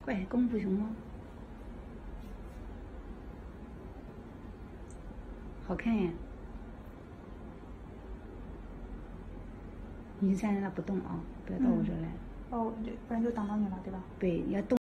快，功夫熊猫，好看呀！你就站在那不动啊，不要到我这儿来。 哦，对，不然就挡到你了，对吧？ 对，要动。